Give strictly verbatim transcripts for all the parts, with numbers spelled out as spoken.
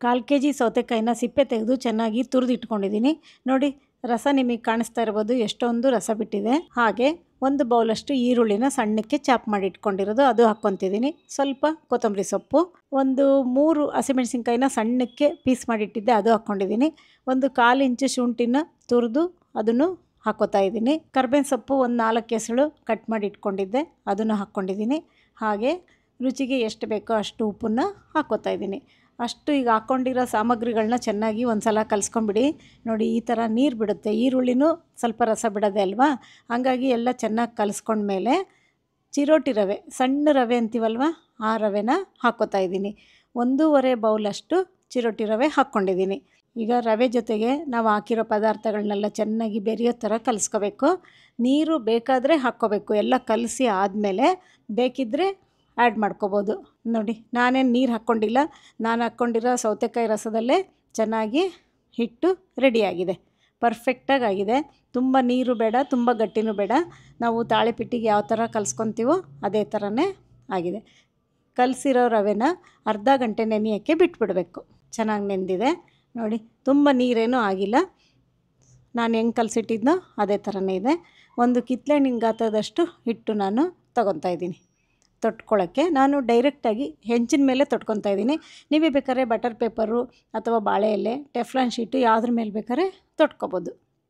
ಕಾಲು K G ಸೌತೆಕಾಯಿನ ಸಿಪ್ಪೆ ತೆಗೆದು ಚೆನ್ನಾಗಿ ತುರಿದು ಇಟ್ಕೊಂಡಿದ್ದೀನಿ. ನೋಡಿ ರಸ ನಿಮಗೆ ಕಾಣಿಸ್ತಾ ಇರ್ಬೋದು, ಎಷ್ಟೊಂದು ರಸ ಬಿಟ್ಟಿದೆ. ಹಾಗೆ ಒಂದು ಬೌಲಷ್ಟು ಈರುಳ್ಳಿನ ಸಣ್ಣಕ್ಕೆ ಚಾಪ್ ಮಾಡಿ ಇಟ್ಕೊಂಡಿರೋದು ಅದು ಹಾಕ್ಕೊತಿದ್ದೀನಿ. ಸ್ವಲ್ಪ ಕೊತ್ತಂಬರಿ ಸೊಪ್ಪು, ಒಂದು ಮೂರು ಹಸಿಮೆಣಸಿನ್ಕಾಯಿನ ಸಣ್ಣಕ್ಕೆ ಪೀಸ್ ಮಾಡಿಟ್ಟಿದ್ದೆ ಅದು ಹಾಕ್ಕೊಂಡಿದ್ದೀನಿ. ಒಂದು ಕಾಲು ಇಂಚು ಶುಂಠಿನ ತುರಿದು ಅದನ್ನು ಹಾಕ್ಕೋತಾ ಇದ್ದೀನಿ. ಕರ್ಬೇವಿನ ಸೊಪ್ಪು ಒಂದು ನಾಲ್ಕು ಎಸಳು ಕಟ್ ಮಾಡಿ ಇಟ್ಕೊಂಡಿದ್ದೆ ಅದನ್ನು ಹಾಕ್ಕೊಂಡಿದ್ದೀನಿ. ಹಾಗೆ ರುಚಿಗೆ ಎಷ್ಟು ಬೇಕೋ ಅಷ್ಟು ಉಪ್ಪನ್ನು ಹಾಕ್ಕೋತಾ ಇದ್ದೀನಿ. ಅಷ್ಟು ಈಗ ಹಾಕ್ಕೊಂಡಿರೋ ಸಾಮಗ್ರಿಗಳನ್ನ ಚೆನ್ನಾಗಿ ಒಂದು ಸಲ ಕಲಿಸ್ಕೊಂಬಿಡಿ. ನೋಡಿ ಈ ಥರ ನೀರು ಬಿಡುತ್ತೆ, ಈರುಳ್ಳಿನೂ ಸ್ವಲ್ಪ ರಸ ಬಿಡೋದೆ ಅಲ್ವಾ, ಹಾಗಾಗಿ ಎಲ್ಲ ಚೆನ್ನಾಗಿ ಕಲಿಸ್ಕೊಂಡ್ಮೇಲೆ ಚಿರೋಟಿ ರವೆ, ಸಣ್ಣ ರವೆ ಅಂತೀವಲ್ವ ಆ ರವೆನ ಹಾಕ್ಕೋತಾ ಇದ್ದೀನಿ. ಒಂದೂವರೆ ಬೌಲಷ್ಟು ಚಿರೋಟಿ ರವೆ ಹಾಕ್ಕೊಂಡಿದ್ದೀನಿ. ಈಗ ರವೆ ಜೊತೆಗೆ ನಾವು ಹಾಕಿರೋ ಪದಾರ್ಥಗಳನ್ನೆಲ್ಲ ಚೆನ್ನಾಗಿ ಬೆರೆಯೋ ಥರ ಕಲಿಸ್ಕೋಬೇಕು. ನೀರು ಬೇಕಾದರೆ ಹಾಕ್ಕೋಬೇಕು. ಎಲ್ಲ ಕಲಸಿ ಆದಮೇಲೆ ಬೇಕಿದ್ದರೆ ಆ್ಯಡ್ ಮಾಡ್ಕೋಬೋದು. ನೋಡಿ ನಾನೇನು ನೀರು ಹಾಕ್ಕೊಂಡಿಲ್ಲ, ನಾನು ಹಾಕ್ಕೊಂಡಿರೋ ಸೌತೆಕಾಯಿ ರಸದಲ್ಲೇ ಚೆನ್ನಾಗಿ ಹಿಟ್ಟು ರೆಡಿಯಾಗಿದೆ, ಪರ್ಫೆಕ್ಟಾಗಿ ಆಗಿದೆ. ತುಂಬ ನೀರು ಬೇಡ, ತುಂಬ ಗಟ್ಟಿನೂ ಬೇಡ. ನಾವು ತಾಳೆಪಿಟ್ಟಿಗೆ ಯಾವ ಥರ ಕಲಿಸ್ಕೊತೀವೋ ಅದೇ ಥರನೇ ಆಗಿದೆ. ಕಲಸಿರೋ ರವೆನ ಅರ್ಧ ಗಂಟೆ ನೆನೆಯೋಕ್ಕೆ ಬಿಟ್ಬಿಡಬೇಕು. ಚೆನ್ನಾಗಿ ನೆಂದಿದೆ ನೋಡಿ, ತುಂಬ ನೀರೇನೂ ಆಗಿಲ್ಲ. ನಾನು ಹೆಂಗೆ ಕಲಸಿಟ್ಟಿದ್ನೋ ಅದೇ ಥರನೇ ಇದೆ. ಒಂದು ಕಿತ್ಳೆಹಣ್ಣಿನ ಗಾತ್ರದಷ್ಟು ಹಿಟ್ಟು ನಾನು ತೊಗೊತಾ ಇದ್ದೀನಿ ತೊಟ್ಕೊಳ್ಳೋಕ್ಕೆ. ನಾನು ಡೈರೆಕ್ಟಾಗಿ ಹೆಂಚಿನ ಮೇಲೆ ತೊಟ್ಕೊತಾ ಇದ್ದೀನಿ. ನೀವೇ ಬೇಕಾದ್ರೆ ಬಟರ್ ಪೇಪರು ಅಥವಾ ಬಾಳೆ ಎಲೆ, ಟೆಫ್ಲಾನ್ ಶೀಟು ಯಾವುದ್ರ ಮೇಲೆ ಬೇಕಾದ್ರೆ ತೊಟ್ಕೊಬೋದು.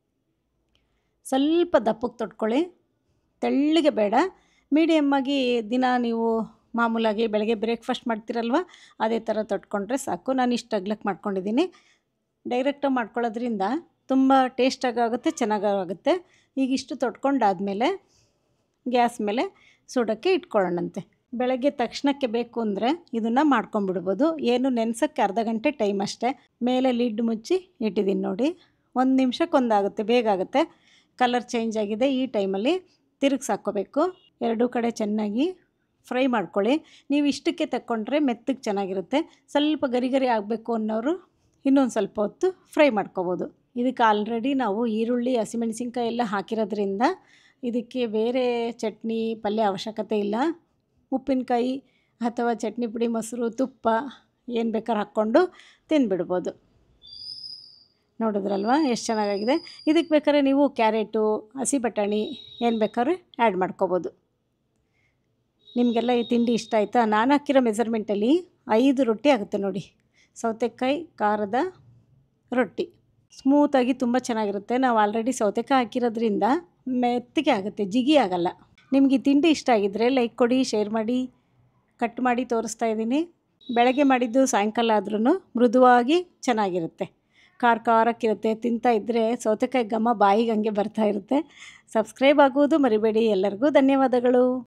ಸ್ವಲ್ಪ ದಪ್ಪಕ್ಕೆ ತೊಟ್ಕೊಳ್ಳಿ, ತೆಳ್ಳಗೆ ಬೇಡ. ಮೀಡಿಯಮ್ಮಾಗಿ ದಿನ ನೀವು ಮಾಮೂಲಾಗಿ ಬೆಳಗ್ಗೆ ಬ್ರೇಕ್ಫಾಸ್ಟ್ ಮಾಡ್ತೀರಲ್ವ ಅದೇ ಥರ ತೊಟ್ಕೊಂಡ್ರೆ ಸಾಕು. ನಾನು ಇಷ್ಟು ಅಗ್ಲಕ್ಕೆ ಮಾಡ್ಕೊಂಡಿದ್ದೀನಿ. ಡೈರೆಕ್ಟಾಗಿ ಮಾಡ್ಕೊಳ್ಳೋದ್ರಿಂದ ತುಂಬ ಟೇಸ್ಟಾಗಿ ಆಗುತ್ತೆ, ಚೆನ್ನಾಗಾಗುತ್ತೆ. ಈಗ ಇಷ್ಟು ತೊಟ್ಕೊಂಡಾದಮೇಲೆ ಗ್ಯಾಸ್ ಮೇಲೆ ಸುಡೋಕ್ಕೆ ಇಟ್ಕೊಳ್ಳೋಣಂತೆ. ಬೆಳಗ್ಗೆ ತಕ್ಷಣಕ್ಕೆ ಬೇಕು ಅಂದರೆ ಇದನ್ನು ಮಾಡ್ಕೊಂಬಿಡ್ಬೋದು. ಏನು ನೆನೆಸೋಕ್ಕೆ ಅರ್ಧ ಗಂಟೆ ಟೈಮ್ ಅಷ್ಟೇ. ಮೇಲೆ ಲಿಡ್ ಮುಚ್ಚಿ ಇಟ್ಟಿದ್ದೀನಿ ನೋಡಿ, ಒಂದು ನಿಮಿಷಕ್ಕೊಂದಾಗುತ್ತೆ, ಬೇಗ ಆಗುತ್ತೆ. ಕಲರ್ ಚೇಂಜ್ ಆಗಿದೆ. ಈ ಟೈಮಲ್ಲಿ ತಿರುಗಿಸಿ ಹಾಕ್ಕೋಬೇಕು. ಎರಡೂ ಕಡೆ ಚೆನ್ನಾಗಿ ಫ್ರೈ ಮಾಡ್ಕೊಳ್ಳಿ. ನೀವು ಇಷ್ಟಕ್ಕೆ ತಕ್ಕೊಂಡ್ರೆ ಮೆತ್ತಗೆ ಚೆನ್ನಾಗಿರುತ್ತೆ. ಸ್ವಲ್ಪ ಗರಿ ಗರಿ ಆಗಬೇಕು ಅನ್ನೋರು ಇನ್ನೊಂದು ಸ್ವಲ್ಪ ಹೊತ್ತು ಫ್ರೈ ಮಾಡ್ಕೋಬೋದು. ಇದಕ್ಕೆ ಆಲ್ರೆಡಿ ನಾವು ಈರುಳ್ಳಿ, ಹಸಿಮೆಣಸಿನ್ಕಾಯಿ ಎಲ್ಲ ಹಾಕಿರೋದ್ರಿಂದ ಇದಕ್ಕೆ ಬೇರೆ ಚಟ್ನಿ ಪಲ್ಯ ಅವಶ್ಯಕತೆ ಇಲ್ಲ. ಉಪ್ಪಿನಕಾಯಿ ಅಥವಾ ಚಟ್ನಿ ಪುಡಿ, ಮೊಸರು, ತುಪ್ಪ ಏನು ಬೇಕಾದ್ರೂ ಹಾಕ್ಕೊಂಡು ತಿಂದುಬಿಡ್ಬೋದು. ನೋಡಿದ್ರಲ್ವ ಎಷ್ಟು ಚೆನ್ನಾಗಾಗಿದೆ. ಇದಕ್ಕೆ ಬೇಕಾದ್ರೆ ನೀವು ಕ್ಯಾರೆಟು, ಹಸಿ ಬಟಾಣಿ ಏನು ಬೇಕಾದ್ರೂ ಆ್ಯಡ್ ಮಾಡ್ಕೋಬೋದು. ನಿಮಗೆಲ್ಲ ಈ ತಿಂಡಿ ಇಷ್ಟ ಆಯಿತಾ? ನಾನು ಹಾಕಿರೋ ಮೆಜರ್ಮೆಂಟಲ್ಲಿ ಐದು ರೊಟ್ಟಿ ಆಗುತ್ತೆ ನೋಡಿ. ಸೌತೆಕಾಯಿ ಖಾರದ ರೊಟ್ಟಿ ಸ್ಮೂತಾಗಿ ತುಂಬ ಚೆನ್ನಾಗಿರುತ್ತೆ. ನಾವು ಆಲ್ರೆಡಿ ಸೌತೆಕಾಯಿ ಹಾಕಿರೋದ್ರಿಂದ ಮೆತ್ತಗೆ ಆಗುತ್ತೆ, ಜಿಗಿ ಆಗಲ್ಲ. ನಿಮಗೆ ಈ ತಿಂಡಿ ಇಷ್ಟ ಆಗಿದ್ದರೆ ಲೈಕ್ ಕೊಡಿ, ಶೇರ್ ಮಾಡಿ. ಕಟ್ ಮಾಡಿ ತೋರಿಸ್ತಾ ಇದ್ದೀನಿ. ಬೆಳಗ್ಗೆ ಮಾಡಿದ್ದು ಸಾಯಂಕಾಲ ಆದ್ರೂ ಮೃದುವಾಗಿ ಚೆನ್ನಾಗಿರುತ್ತೆ, ಖಾರ ಖಾರಕ್ಕಿರುತ್ತೆ. ತಿಂತಾ ಇದ್ದರೆ ಸೌತೆಕಾಯಿ ಘಮ ಬಾಯಿಗೆ ಹಂಗೆ ಬರ್ತಾ ಇರುತ್ತೆ. ಸಬ್ಸ್ಕ್ರೈಬ್ ಆಗುವುದು ಮರಿಬೇಡಿ. ಎಲ್ಲರಿಗೂ ಧನ್ಯವಾದಗಳು.